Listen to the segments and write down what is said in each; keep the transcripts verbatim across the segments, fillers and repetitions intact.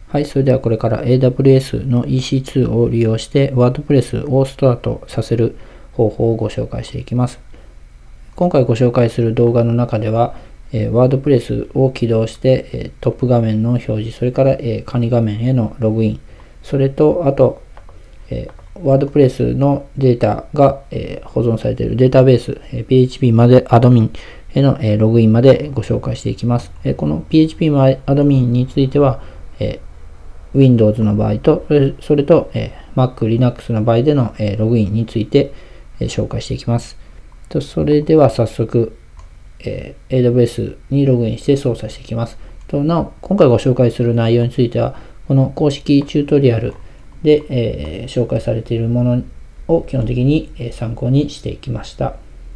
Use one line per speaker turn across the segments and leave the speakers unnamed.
はい、それではこれから エーダブリューエス の イーシーツー を利用して WordPress をスタートさせる方法をご紹介していきます。今回ご紹介する動画の中では、えー、WordPress を起動して、えー、トップ画面の表示、それから、えー、管理画面へのログイン、それと、あと、えー、WordPress のデータが、えー、保存されているデータベース、えー、ピーエイチピー までアドミンへの、えー、ログインまでご紹介していきます。えー、この ピーエイチピー アドミンについては、えー Windows の場合と、それ、それと、えー、Mac、Linux の場合での、えー、ログインについて、えー、紹介していきます。とそれでは早速、えー、エーダブリューエス にログインして操作していきます。となお、今回ご紹介する内容については、この公式チュートリアルで、えー、紹介されているものを基本的に、えー、参考にしていきました。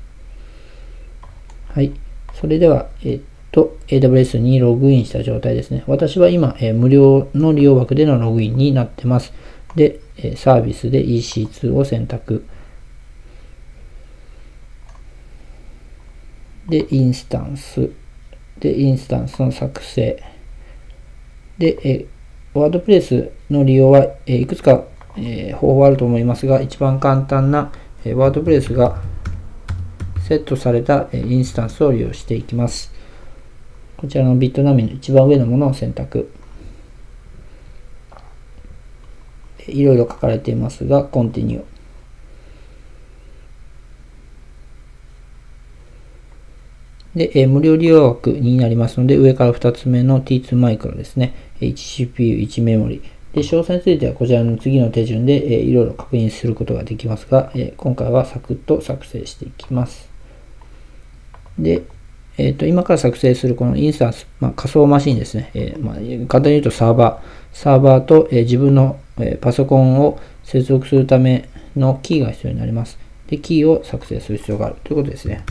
はい。それでは、えーと エーダブリューエス にログインした状態ですね。私は今、えー、無料の利用枠でのログインになってます。で、えー、サービスで イーシーツー を選択。で、インスタンス。で、インスタンスの作成。で、えー、ワードプレスの利用は、えー、いくつか、えー、方法あると思いますが、一番簡単な、えー、ワードプレスがセットされた、えー、インスタンスを利用していきます。こちらのビットナビの一番上のものを選択。いろいろ書かれていますが、Continue。で、えー、無料利用枠になりますので、上からふたつめの ティーツー マイクロですね。いちシーピーユー、いちメモリ。で、詳細についてはこちらの次の手順で、えー、いろいろ確認することができますが、えー、今回はサクッと作成していきます。で、えー、と今から作成するこのインスタンス、まあ、仮想マシンですね。えーまあ、簡単に言うとサーバー。サーバーと、えー、自分の、えー、パソコンを接続するためのキーが必要になります。で、キーを作成する必要があるということですね。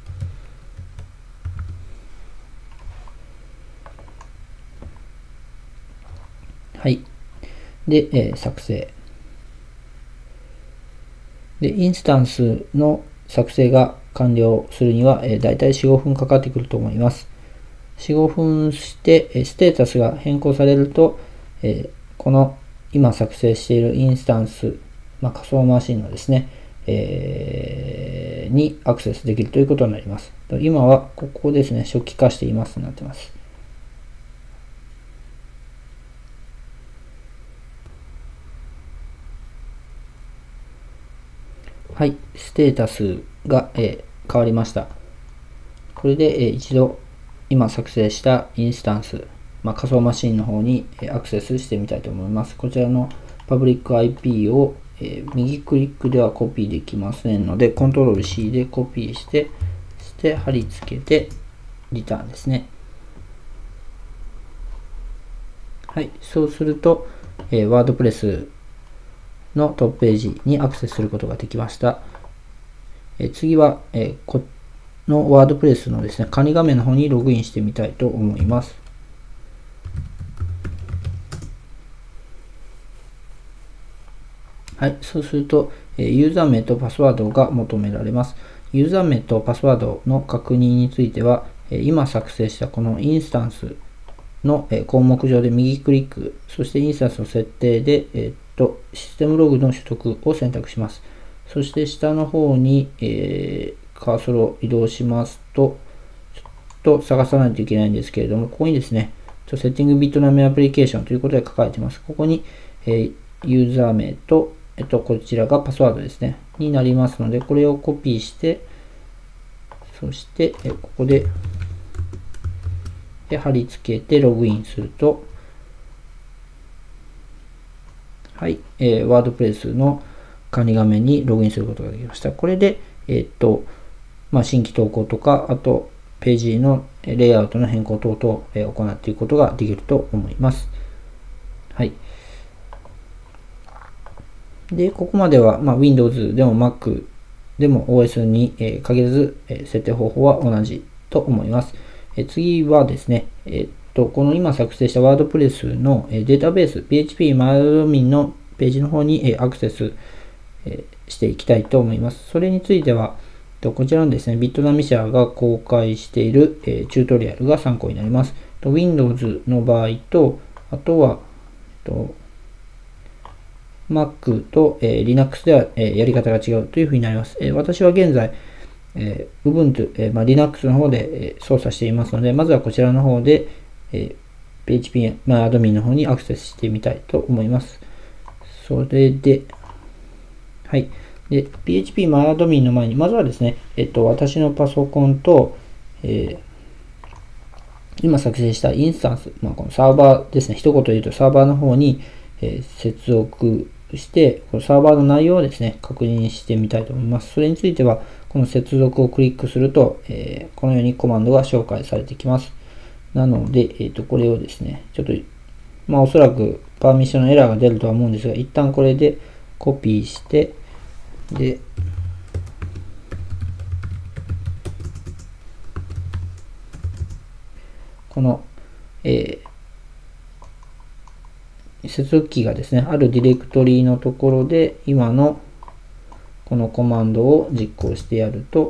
はい。で、えー、作成。で、インスタンスの作成が完了するには、えー、大体よん、ごふんかかってくると思います。よん、ごふんして、えー、ステータスが変更されると、えー、この今作成しているインスタンス、まあ、仮想マシンのですね、えー、にアクセスできるということになります。今はここですね、初期化していますとなっています。はい、ステータスが、えー、変わりました。これで、えー、一度今作成したインスタンス、まあ、仮想マシンの方に、えー、アクセスしてみたいと思います。こちらのパブリック アイピー を、えー、右クリックではコピーできませんので、コントロールシー でコピーして、そして貼り付けて、リターンですね。はい、そうすると、えー、WordPress のトップページにアクセスすることができました。えー、次は、えー、この WordPress のですね、管理画面の方にログインしてみたいと思います。はい、そうすると、ユーザー名とパスワードが求められます。ユーザー名とパスワードの確認については、今作成したこのインスタンスの項目上で右クリック、そしてインスタンスの設定で、えっと、システムログの取得を選択します。そして下の方に、えー、カーソルを移動しますと、ちょっと探さないといけないんですけれども、ここにですね、セッティングビットナビアプリケーションということで書かれています。ここに、えー、ユーザー名と、えっと、こちらがパスワードですね、になりますので、これをコピーして、そして、えここで、で貼り付けてログインすると、はい、えー、WordPress の管理画面にログインすることができました。これで、えー、っと、まあ、新規投稿とか、あと、ページのレイアウトの変更等々、えー、行っていくことができると思います。はい。で、ここまでは、まあ、Windows でも Mac でも オーエス に、えー、限らず、えー、設定方法は同じと思います。えー、次はですね、えー、っと、この今作成した WordPress の、えー、データベース、ピーエイチピー マイアドミンのページの方に、えー、アクセス、えー、していきたいと思います。それについては、こちらのですね、ビットナミ社が公開している、えー、チュートリアルが参考になります。Windows の場合と、あとはと Mac と、えー、Linux では、えー、やり方が違うというふうになります。えー、私は現在、えー、Ubuntu、えーまあ、Linux の方で、えー、操作していますので、まずはこちらの方で、えー、ピーエイチピー まあ、アドミンの方にアクセスしてみたいと思います。それで、はい。で、ピーエイチピー マイアドミンの前に、まずはですね、えっと、私のパソコンと、えー、今作成したインスタンス、まあ、このサーバーですね、一言で言うとサーバーの方に、えー、接続して、このサーバーの内容をですね、確認してみたいと思います。それについては、この接続をクリックすると、えー、このようにコマンドが紹介されてきます。なので、えっと、これをですね、ちょっと、まあ、おそらくパーミッションのエラーが出るとは思うんですが、一旦これでコピーして、で、この、えー、接続キーがですね、あるディレクトリのところで、今のこのコマンドを実行してやると、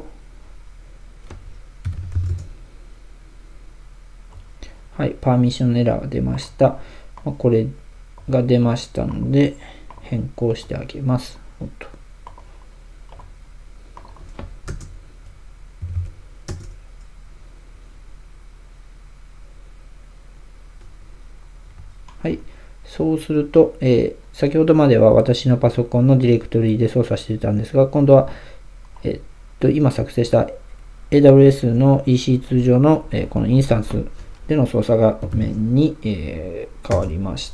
はい、パーミッションエラーが出ました。これが出ましたので、変更してあげます。おっとはい。そうすると、えー、先ほどまでは私のパソコンのディレクトリで操作していたんですが、今度は、えー、っと、今作成した エーダブリューエス の イーシーツー 上の、えー、このインスタンスでの操作画面に、えー、変わりました。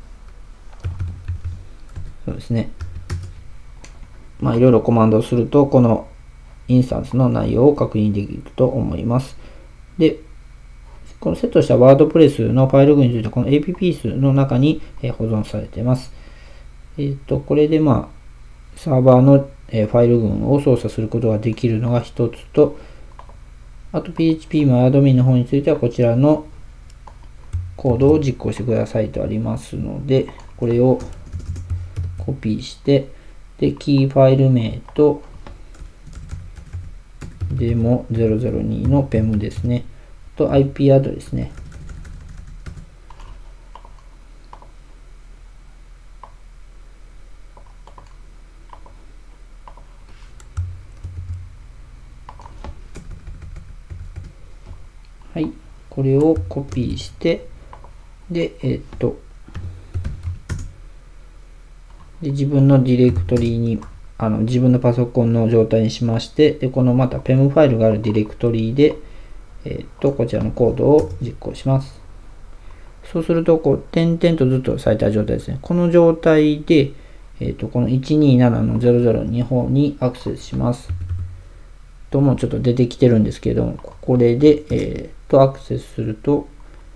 そうですね。まあ、いろいろコマンドをすると、このインスタンスの内容を確認できると思います。で、このセットしたワードプレスのファイル群についてこの エーピーピー スの中に保存されています。えっと、これでまあ、サーバーのファイル群を操作することができるのが一つと、あと ピーエイチピー マイアドミンの方についてはこちらのコードを実行してくださいとありますので、これをコピーして、で、キーファイル名とデモゼロゼロにの ペム ですね。と アイピー アドレスね。はい。これをコピーして、で、えっと、で自分のディレクトリに、あの、自分のパソコンの状態にしまして、で、このまた ペム ファイルがあるディレクトリで、えっと、こちらのコードを実行します。そうすると、こう、点々とずっとされた状態ですね。この状態で、えっと、このいちにーななのゼロゼロに方にアクセスします。ともちょっと出てきてるんですけれども、これで、えっと、アクセスすると、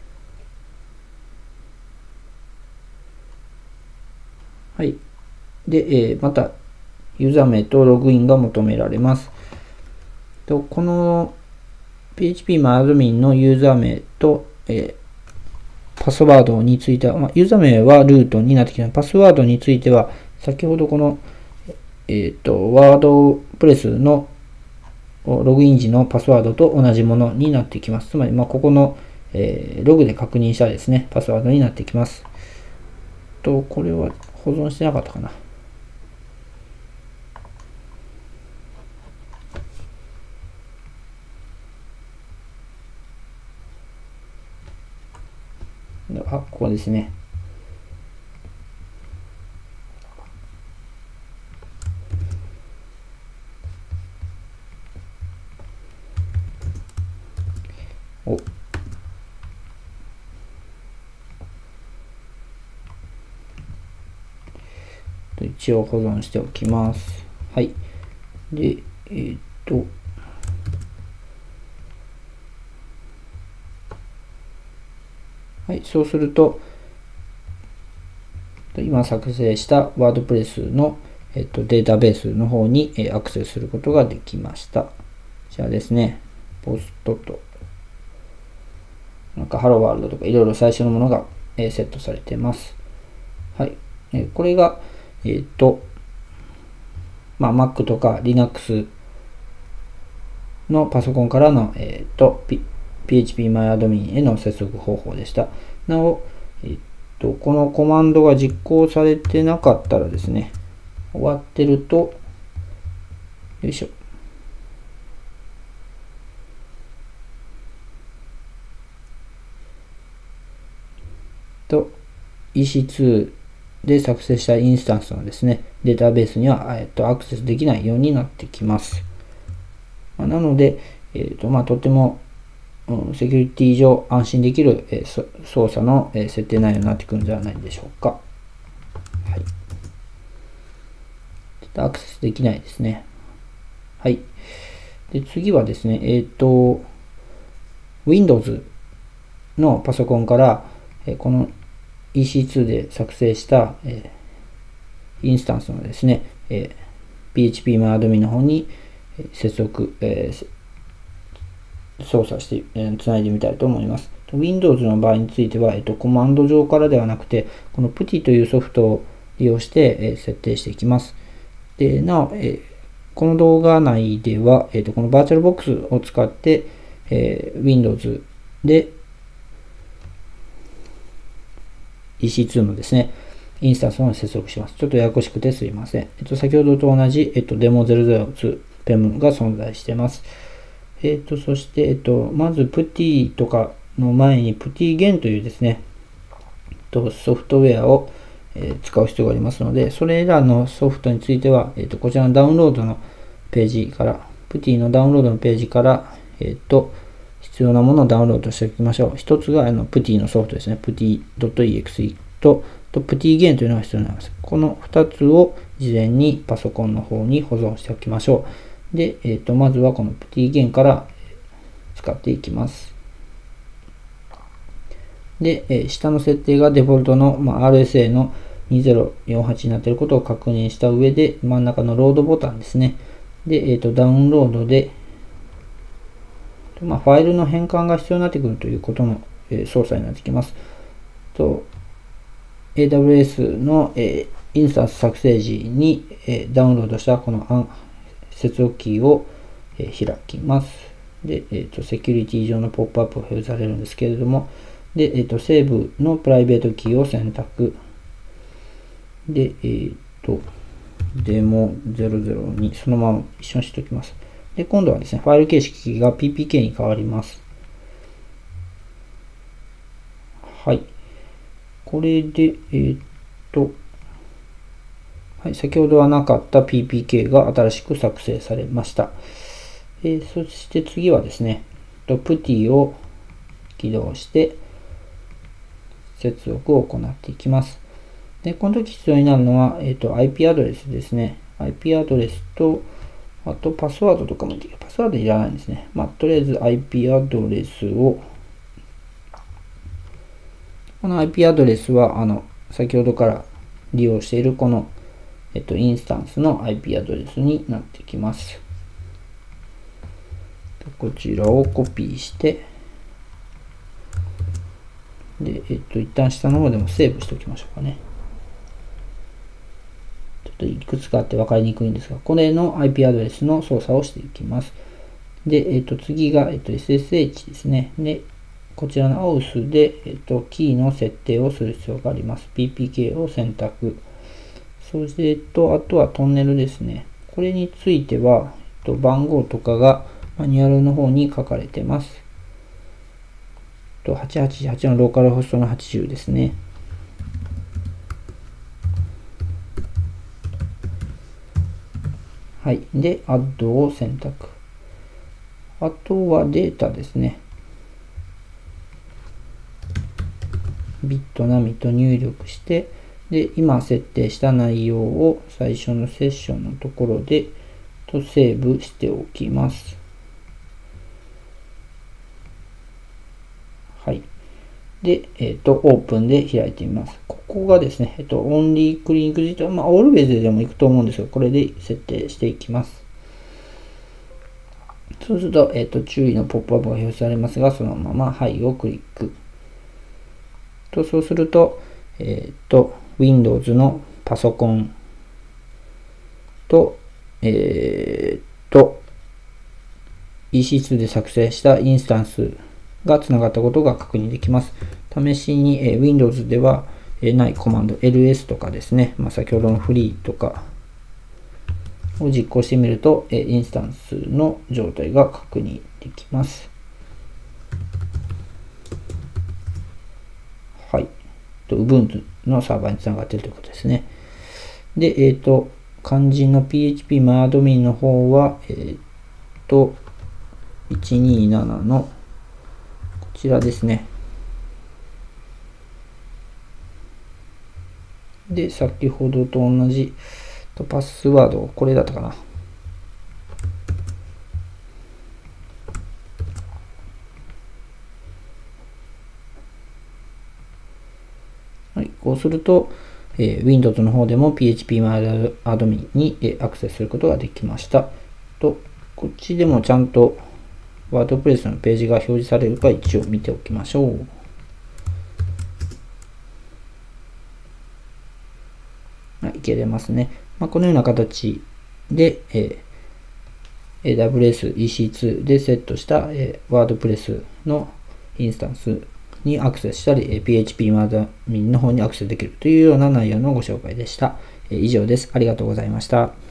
はい。で、えー、また、ユーザー名とログインが求められます。とこの ピーエイチピー マイアドミンのユーザー名と、えー、パスワードについては、まあ、ユーザー名はルートになってきます。パスワードについては、先ほどこの、えっ、ー、と、ワードプレスのログイン時のパスワードと同じものになってきます。つまり、まあ、ここの、えー、ログで確認したですね、パスワードになってきます。と、これは保存してなかったかな。あ、ここですね。お。一応保存しておきます。はい。で、えー、っと、はい、そうすると、今作成したワードプレスの、えっと、データベースの方に、えアクセスすることができました。こちらですね、ポストと、なんかハローワールドとかいろいろ最初のものが、えセットされています。はい。えこれが、えっと、まあ、Mac とか Linux のパソコンからの、えっと、ピーエイチピー マイアドミンへの接続方法でした。なお、えっと、このコマンドが実行されてなかったらですね、終わってると、よいしょ。と、イーシーツー で作成したインスタンスのですね、データベースには、えっと、アクセスできないようになってきます。まあ、なので、えっと、まあ、とても、うん、セキュリティ上安心できる、えー、操作の、えー、設定内容になってくるんではないでしょうか。はい。アクセスできないですね。はい。で、次はですね、えっと、Windows のパソコンから、えー、この イーシーツー で作成した、えー、インスタンスのですね、えー、ピーエイチピー マイアドミンの方に接続、えー、操作して、えー、つないでみたいと思います。Windows の場合については、えー、とコマンド上からではなくて、この Putty というソフトを利用して、えー、設定していきます。でなお、えー、この動画内では、えー、とこのバーチャルボックスを使って、えー、Windows で イーシーツー のですね、インスタンスを接続します。ちょっとややこしくてすいません。えっと、先ほどと同じ、えっと、デモゼロゼロツー ペムが存在しています。えっと、そして、えっと、まず Putty とかの前に Puttygen というですね、とソフトウェアを、えー、使う必要がありますので、それらのソフトについては、えっと、こちらのダウンロードのページから、Putty のダウンロードのページから、えっと、必要なものをダウンロードしておきましょう。一つがあの Putty のソフトですね。Putty.exe と、と Puttygen というのが必要になります。このふたつを事前にパソコンの方に保存しておきましょう。で、えっと、まずはこの Puttygen から使っていきます。で、え下の設定がデフォルトの、まあ、アールエスエー のにせんよんじゅうはちになっていることを確認した上で、真ん中のロードボタンですね。で、えっと、ダウンロードで、まあ、ファイルの変換が必要になってくるということの、えー、操作になってきます。と エーダブリューエス の、えー、インスタンス作成時に、えー、ダウンロードしたこの接続キーを、えー、開きます。で、えーと、セキュリティ上のポップアップが表示されるんですけれども、で、えーと、セーブのプライベートキーを選択。で、えーと、デモゼロゼロにそのまま一緒にしておきます。で、今度はですね、ファイル形式が ピーピーケー に変わります。はい。これで、えー、っと、はい、先ほどはなかった ピーピーケー が新しく作成されました。えー、そして次はですね、Putty を起動して接続を行っていきます。で、この時必要になるのは、えー、っと アイピー アドレスですね。アイピー アドレスと、あとパスワードとかもいい。パスワードいらないんですね。まあ、とりあえず アイピー アドレスを、この アイピー アドレスは、あの、先ほどから利用しているこの、えっと、インスタンスの アイピー アドレスになってきます。こちらをコピーして、で、えっと、一旦下の方でもセーブしておきましょうかね。ちょっといくつかあって分かりにくいんですが、これの アイピー アドレスの操作をしていきます。で、えっと、次が、えっと、エスエスエイチ ですね。で、こちらの オーエス で、えっと、キーの設定をする必要があります。ピーピーケー を選択。そして、えっと、あとはトンネルですね。これについては、えっと、番号とかがマニュアルの方に書かれています。はちはちはちのローカルホストのはちじゅうですね。はい。で、アッドを選択。あとはデータですね。ビット並みと入力して、で、今設定した内容を最初のセッションのところでとセーブしておきます。はい。で、えっと、オープンで開いてみます。ここがですね、えっと、オンリークリニック自体、まあ、オールウェイズでもいくと思うんですが、これで設定していきます。そうすると、えっと、注意のポップアップが表示されますが、そのまま、はいをクリック。と、そうすると、えっと、Windows のパソコンと、えっと、イーシーツー で作成したインスタンスがつながったことが確認できます。試しに、えー、Windows では、 ないコマンド エルエス とかですね、まあ、先ほどのフリーとかを実行してみると、インスタンスの状態が確認できます。はい。Ubuntu のサーバーにつながっているということですね。で、えっと、肝心の ピーエイチピー マイアドミンの方は、えっと、いちにーななのこちらですね。で、先ほどと同じパスワード、これだったかな。はい、こうすると、えー、Windows の方でも ピーエイチピー マイアドミンに、えー、アクセスすることができました。と、こっちでもちゃんと WordPress のページが表示されるか一応見ておきましょう。はい、いけれますね。まあ、このような形で、えー、エーダブリューエス イーシーツー でセットした、えー、WordPress のインスタンスにアクセスしたり、ピーエイチピー マイアドミンの方にアクセスできるというような内容のご紹介でした。以上です。ありがとうございました。